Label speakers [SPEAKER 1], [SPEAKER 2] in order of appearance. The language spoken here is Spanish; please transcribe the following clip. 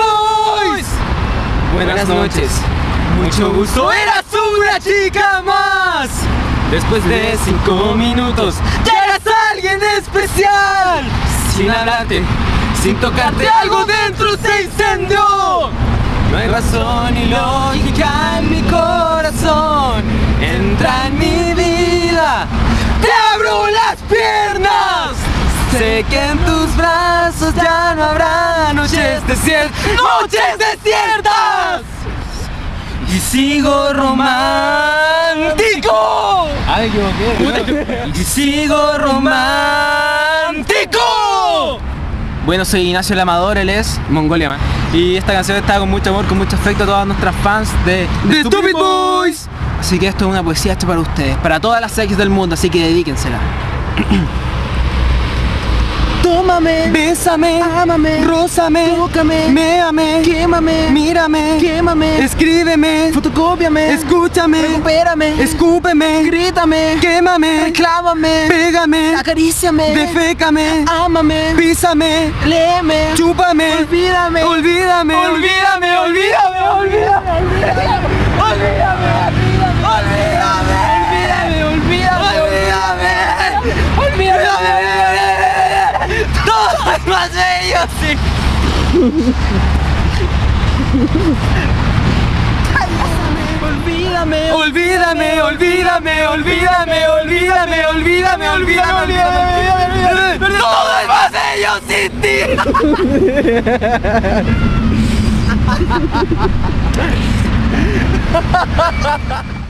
[SPEAKER 1] Boys. Buenas noches. Mucho gusto. Eras una chica más. Después de 5 minutos ya eras alguien especial. Sin hablarte, sin tocarte, algo dentro se incendió. No hay razón ni lógica en mi corazón. Entra en mi vida, te abro las piernas. Sé que en tus brazos ya no habrá noches desiertas. Y sigo romántico.
[SPEAKER 2] Ah, me equivoqué.
[SPEAKER 1] Y sigo romántico. Bueno, soy Ignacio el Amador, él es Mongolia Man. Y esta canción está con mucho amor, con mucho afecto a todas nuestras fans de Stupid Boys. Así que esto es una poesía hecha para ustedes, para todas las ex del mundo, así que dedíquensela. Tómame, bésame, ámame, rózame, tócame, méame, quémame, mírame, quémame, escríbeme, fotocópiame, escúchame, recupérame, escúpeme, grítame, quémame, reclámame, pégame, acaríciame, defécame, ámame, písame, léeme, chúpame, olvídame, olvídame, olvídame, olvídame, olvídame, olvídame, todo es más bello, sí. Olvídame, olvídame, olvídame, olvídame, olvídame, olvídame, olvídame, olvídame. Todo es más bello sin ti.